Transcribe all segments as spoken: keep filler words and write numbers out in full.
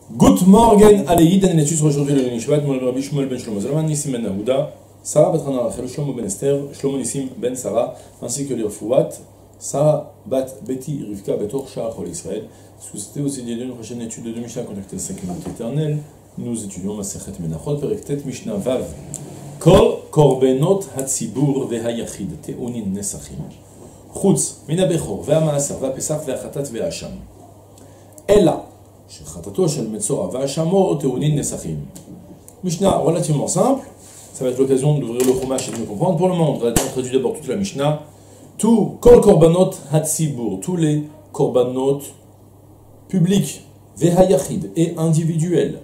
Good morning, Aleïd, on étudie aujourd'hui le Nishmat, mon Rabbi Shmuel ben Shlomo Zalman, Nissim ben Aouda, Sarah bat Hana Rachel, Shlomo ben Esther, Shlomo Nissim ben Sarah, ainsi que les Refouat, Sarah bat Betty Rivka Betor Shah Chol Israël. C'était aussi une prochaine étude de Mishnah connectée à cinq minutes éternelles. Nous étudions Masechet Menachot, Perektet Mishnah Vav. Kol Korbenot Hatzibur Vehayachid, Teunin Nesachim. Chutz, Mina Bechor, Ve'amaaser, Ve'apesach, Ve'achatat, Ve'asham. Ella. Shechatato shel Metzora va'ashamo teunin nesachim. Mishnah relativement simple, ça va être l'occasion d'ouvrir le chumash et de mieux comprendre. Pour le moment, on traduit d'abord toute la Mishnah. Tout, kol korbanot hatzibur, tous les korbanot publics, vehayachid et individuels,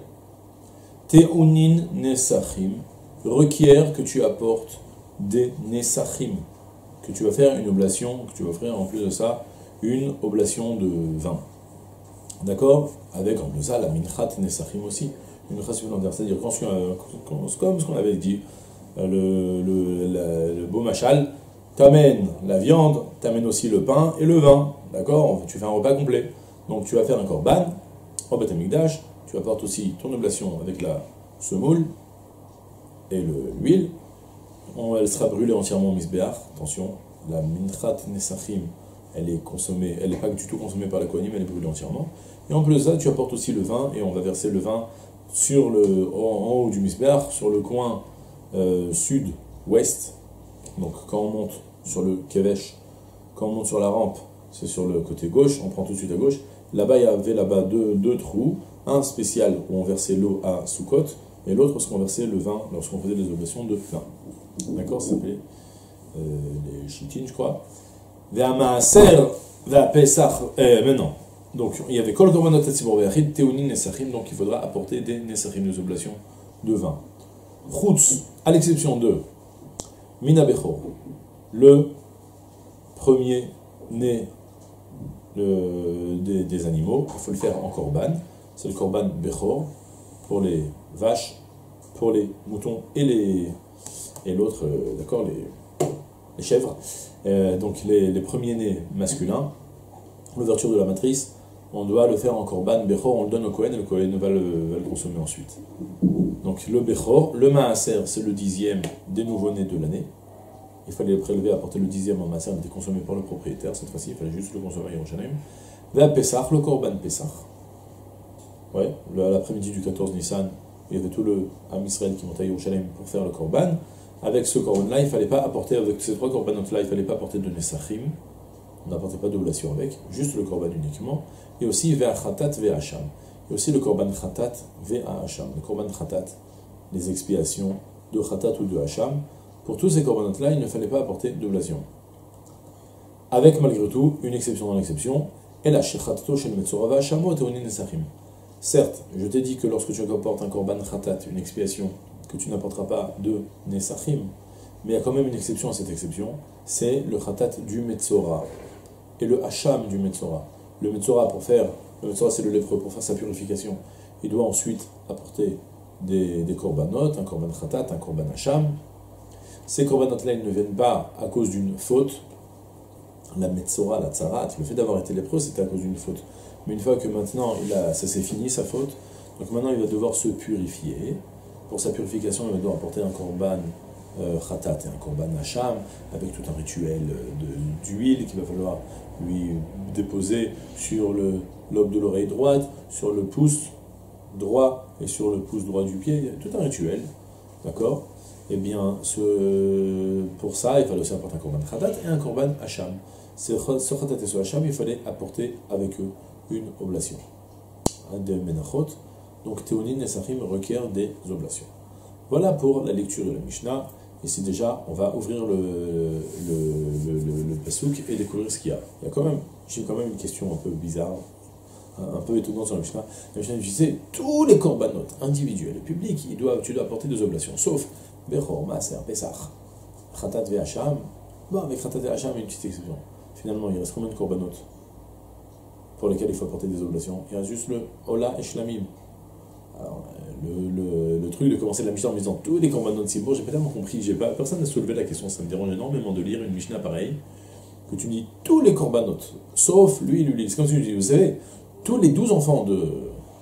teunin nesachim, requièrent que tu apportes des nesachim, que tu vas faire une oblation, que tu vas offrir en plus de ça, une oblation de vin. D'accord? Avec en plus ça la minchat nesachim aussi, une mincha supplémentaire, c'est-à-dire quand, comme ce qu'on avait dit, le, le, la, le beau machal, t'amènes la viande, t'amènes aussi le pain et le vin, d'accord? Tu fais un repas complet. Donc tu vas faire un korban, au Beth Amikdash, tu apportes aussi ton oblation avec la semoule et l'huile, elle sera brûlée entièrement au misbéach, attention, la minchat nesachim, elle est consommée, elle n'est pas du tout consommée par la kohanim, elle est brûlée entièrement. Et en plus de ça, tu apportes aussi le vin, et on va verser le vin sur le, en, en haut du misbéach, sur le coin euh, sud-ouest. Donc quand on monte sur le kevesh, quand on monte sur la rampe, c'est sur le côté gauche, on prend tout de suite à gauche. Là-bas, il y avait là-bas deux, deux trous, un spécial où on versait l'eau à Sukkot, et l'autre lorsqu'on versait le vin, lorsqu'on faisait des oblations de vin. D'accord, ça s'appelait euh, les chitines, je crois. Ve'amaaser, ve'apesach, euh, maintenant. Donc il y avait kol korbanot hatzibur ve'achid, teunin nesachim, donc il faudra apporter des nesachim, des oblations de vin. Chutz, à l'exception de Mina Bechor, le premier né le, des, des animaux, il faut le faire en korban, c'est le korban Bechor, pour les vaches, pour les moutons et les et l'autre, euh, d'accord, les, les chèvres. Euh, donc les, les premiers-nés masculins, l'ouverture de la matrice, on doit le faire en korban bechor, on le donne au Kohen et le Kohen va le, va le consommer ensuite. Donc le bechor, le maaser, c'est le dixième des nouveaux-nés de l'année. Il fallait le prélever, apporter le dixième en maaser, il était consommé par le propriétaire, cette fois-ci il fallait juste le consommer à Yerushalayim. Ve pesach, le korban pesach. Ouais, l'après-midi du quatorze Nissan, il y avait tout le Am Israël qui montait à Yerushalayim pour faire le korban. Avec ce korban-là, il ne fallait pas apporter, avec ces trois korbanot-là, il ne fallait pas apporter de nesachim, on n'apportait pas d'oblation avec, juste le korban uniquement, et aussi ve'achatat ve'asham, et aussi le korban chatat ve'asham, le korban chatat, les expiations de chatat ou de hacham. Pour tous ces korbanot-là, il ne fallait pas apporter d'oblation. Avec malgré tout, une exception dans l'exception, et la shechatato shel metzora ve'ashamo teunin nesachim. Certes, je t'ai dit que lorsque tu apportes un korban chatat, une expiation, que tu n'apporteras pas de nesachim, mais il y a quand même une exception à cette exception, c'est le chatat du metzora et le hacham du metzora. Le metzora, pour faire, le metzora c'est le lépreux, pour faire sa purification, il doit ensuite apporter des, des korbanot, un korban chatat, un korban hacham. Ces korbanot-là, ils ne viennent pas à cause d'une faute. La metzora, la tzarat, le fait d'avoir été lépreux, c'était à cause d'une faute. Mais une fois que maintenant, il a, ça s'est fini, sa faute, donc maintenant il va devoir se purifier. Pour sa purification, il va devoir apporter un korban euh, khatat et un korban hacham, avec tout un rituel d'huile qu'il va falloir lui déposer sur le lobe de l'oreille droite, sur le pouce droit et sur le pouce droit du pied. Il y a tout un rituel, d'accord? Eh bien, ce, pour ça, il fallait aussi apporter un korban khatat et un korban hacham. Ce khatat et ce hacham, il fallait apporter avec eux une oblation. Des menachot. Donc, teunin nesachim requiert des oblations. Voilà pour la lecture de la Mishnah. Ici déjà, on va ouvrir le, le, le, le, le pasouk et découvrir ce qu'il y a. Il y a quand même, j'ai quand même une question un peu bizarre, un, un peu étonnante sur la Mishnah. La Mishnah disait, tous les korbanot individuels et publics, ils doivent, tu dois apporter des oblations, sauf bechor, maaser, pesach, chatat ve'asham. Bon, avec chatat ve'asham, il y a une petite exception. Finalement, il reste combien de korbanot pour lesquels il faut apporter des oblations? Il reste juste le hola et shlamim. Alors, le, le, le truc de commencer la Mishnah en me disant tous les korbanot tzibur, j'ai pas tellement compris, j'ai pas, personne n'a soulevé la question, ça me dérange énormément de lire une Mishnah pareille, que tu dis tous les korbanot, sauf lui, lui, lui. C'est comme si tu dis, vous savez, tous les douze enfants de,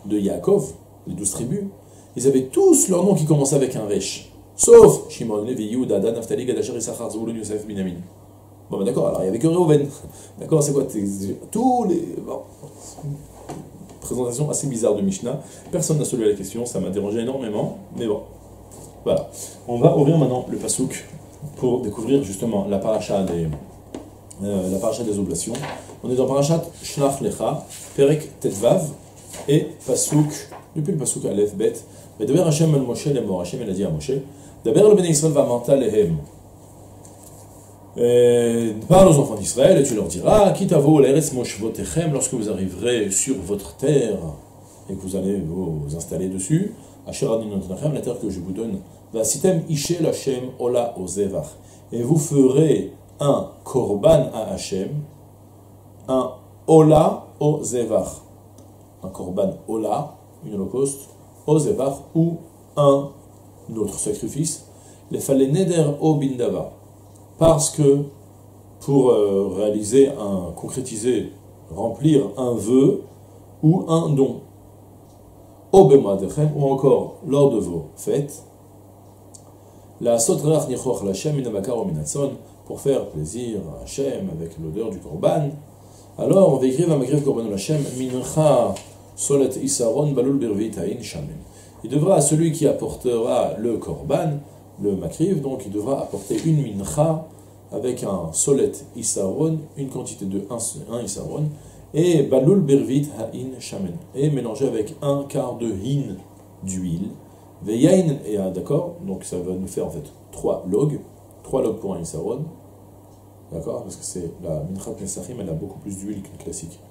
de Yaakov, les douze tribus, ils avaient tous leur nom qui commençait avec un Resh. Sauf Shimon, Lévi, Yehuda, Dan, Naphtali, Gad, Asher, Issachar, Zvulun, Yosef, Binyamin. Bon, ben d'accord, alors il n'y avait que Reuven. D'accord, c'est quoi? Tous les. Bon. Présentation assez bizarre de Mishnah. Personne n'a soulevé la question, ça m'a dérangé énormément, mais bon. Voilà. On va ouvrir maintenant le Passouk pour découvrir justement la paracha des, euh, la paracha des oblations. On est dans parachat Shlach Lecha, Perek Tetvav, et Passouk, depuis le Passouk Aleph Bet, Vedaber Hashem el Moshe lemor, Hashem el a dit à Moshe, Daber le Bnei Israël vamanta lehem. Parle aux enfants d'Israël et tu leur diras, Kitavo l'eretz moshvotechem, lorsque vous arriverez sur votre terre et que vous allez vous installer dessus, Asher ani notnachem, la terre que je vous donne, Vasitem ishe l'Hashem ola ozevach, et vous ferez un korban à Hashem, un ola ozevach, un korban ola, une holocauste, ozevach, ou un autre sacrifice, les fallait neder o bindava, parce que pour euh, réaliser un, concrétiser, remplir un vœu ou un don, ou encore lors de vos fêtes, la sotrach nichoch l'Hashem minabakar ou minatson, pour faire plaisir à Hachem avec l'odeur du korban, alors on va écrire Vamagriv korban l'Hashem mincha solet isaron balul birvit hain shamem. Il devra à celui qui apportera le korban, le makriv, donc il devra apporter une mincha avec un solet isaron, une quantité de un isaron, et balul birvit hain shamen, et mélanger avec un quart de hin d'huile, veyain, et d'accord, donc ça va nous faire en fait trois logs, trois logs pour un isaron, d'accord, parce que c'est la minchat nesachim, elle a beaucoup plus d'huile qu'une classique.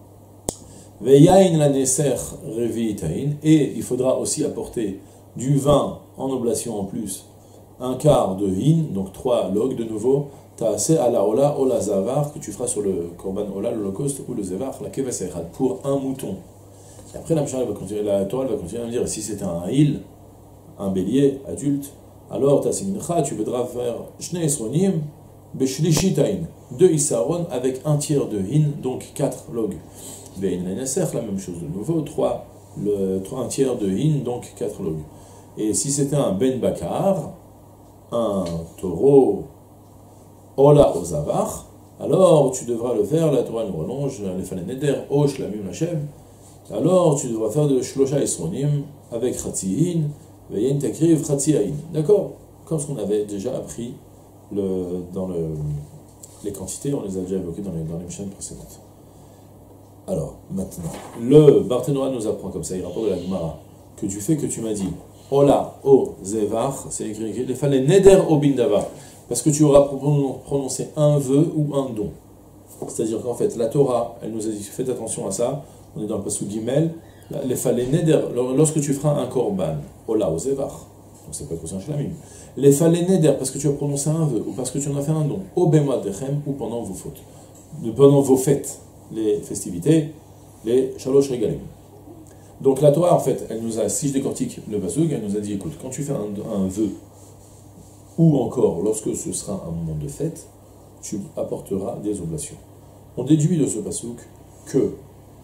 Veyain la neser revit hain, et il faudra aussi apporter du vin en oblation en plus, un quart de hin, donc trois logs de nouveau, ta'aseh ala ola ola zavar, que tu feras sur le korban ola, l'holocauste, ou le zavar, la keves echad, pour un mouton. Et après la Mishnah va continuer, la Torah va continuer à me dire, si c'était un hil, un bélier adulte, alors ta'aseh mincha, tu voudras faire shnei esronim, beshlishitayn, deux isaron avec un tiers de hin, donc quatre logs. Ve'in la la même chose de nouveau, trois, le, un tiers de hin, donc quatre logs. Et si c'était un ben bakar, un taureau, ola ozavar, alors tu devras le faire, la Torah nous relonge, les falen neder, o shlamim l'Hashem, alors tu devras faire de shlosha esronim, avec chatzihin, veyen takriv chatzihain. D'accord? Comme ce qu'on avait déjà appris le, dans le, les quantités, on les a déjà évoquées dans les, dans les chaînes précédentes. Alors, maintenant, le Barthénois nous apprend comme ça, il rapporte de la Gemara, que du fait que tu m'as dit, ola o zevar, c'est écrit, il fallait neder o bindava, parce que tu auras prononcé un vœu ou un don. C'est-à-dire qu'en fait, la Torah, elle nous a dit, faites attention à ça, on est dans le passage Gimel, les fallait neder, lorsque tu feras un korban, ola o zevar, donc c'est pas que un shlamim, les fallait neder, parce que tu as prononcé un vœu, ou parce que tu en as fait un don, au bema dechem, ou pendant vos fautes, pendant vos fêtes, les festivités, les shalosh regalim. Donc la Torah, en fait, elle nous a, si je décortique le pasuk, elle nous a dit, écoute, quand tu fais un, un vœu, ou encore lorsque ce sera un moment de fête, tu apporteras des oblations. On déduit de ce pasuk que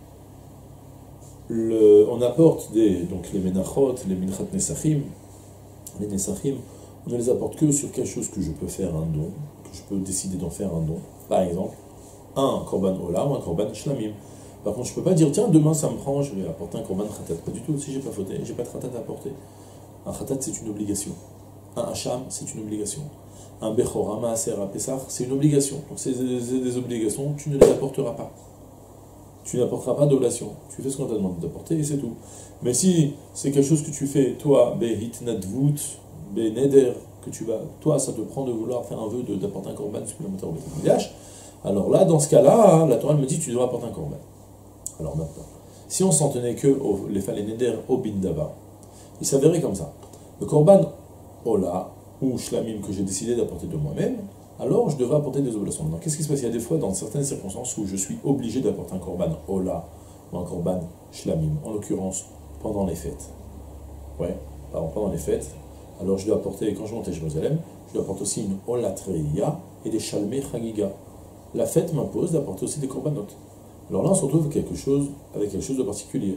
le, on apporte des, donc les menachot, les minchat nesachim, les nesachim, on ne les apporte que sur quelque chose que je peux faire un don, que je peux décider d'en faire un don. Par exemple, un korban ola ou un korban shlamim. Par contre, je ne peux pas dire, tiens, demain ça me prend, je vais apporter un korban khatat. Pas du tout, si j'ai pas fauté, j'ai pas de khatat à apporter. Un khatat, c'est une obligation. Un hacham, c'est une obligation. Un bechor, un maaser, un pesach, c'est une obligation. Donc c'est des, des obligations, tu ne les apporteras pas. Tu n'apporteras pas d'oblation. Tu fais ce qu'on t'a demandé d'apporter et c'est tout. Mais si c'est quelque chose que tu fais, toi, behit nadvut, be neder, que tu vas, toi, ça te prend de vouloir faire un vœu d'apporter un korban supplémentaire au Beit Mikdash, alors là, dans ce cas-là, la Torah me dit tu devras apporter un korban. Alors maintenant, si on s'en tenait que au, les fallait neder au bindava, il s'avérait comme ça. Le korban ola ou shlamim que j'ai décidé d'apporter de moi-même, alors je devrais apporter des oblations. Donc qu'est-ce qui se passe? Il y a des fois, dans certaines circonstances, où je suis obligé d'apporter un korban ola ou un korban shlamim, en l'occurrence pendant les fêtes. Ouais, pardon, pendant les fêtes. Alors je dois apporter, quand je monte à Jérusalem, je dois apporter aussi une ola treya et des shalmei chagiga. La fête m'impose d'apporter aussi des korbanot. Alors là, on se retrouve avec quelque chose, avec quelque chose de particulier.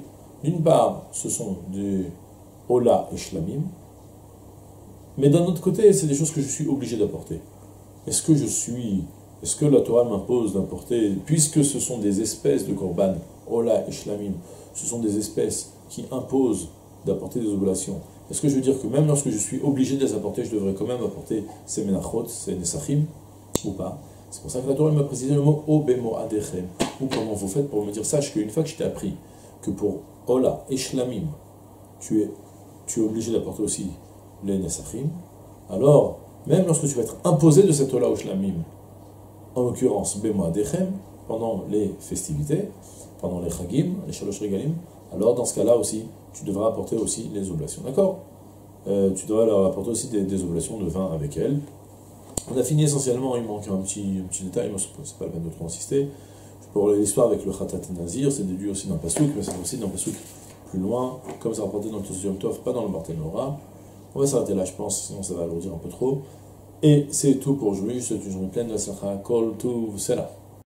D'une part, ce sont des Ola et Shlamim, mais d'un autre côté, c'est des choses que je suis obligé d'apporter. Est-ce que je suis, est-ce que la Torah m'impose d'apporter, puisque ce sont des espèces de Korban, Ola et Shlamim, ce sont des espèces qui imposent d'apporter des oblations, est-ce que je veux dire que même lorsque je suis obligé de les apporter, je devrais quand même apporter ces Menachot, ces Nesachim, ou pas? C'est pour ça que la Torah m'a précisé le mot Obemo Adechem, ou comment vous faites pour me dire, sache qu'une fois que je t'ai appris que pour Ola et Shlamim, tu es, tu es obligé d'apporter aussi les Nesachim, alors, même lorsque tu vas être imposé de cette Ola ou Shlamim, en l'occurrence Bemo Adechem, pendant les festivités, pendant les Chagim, les Shalosh Regalim, alors dans ce cas-là aussi, tu devras apporter aussi les oblations, d'accord? euh, Tu devras leur apporter aussi des, des oblations de vin avec elles. On a fini essentiellement, il manque un petit, un petit détail, mais c'est pas la peine de trop insister. Pour l'histoire avec le Khatat Nazir, c'est déduit aussi d'un Passouk, mais c'est aussi d'un Passouk plus loin, comme ça rapporté dans le Tosfot Yom Tov, pas dans le Barthénora. On va s'arrêter là, je pense, sinon ça va alourdir un peu trop. Et c'est tout pour aujourd'hui, je souhaite une journée pleine de Sacha, Kol, Tuv, Sela.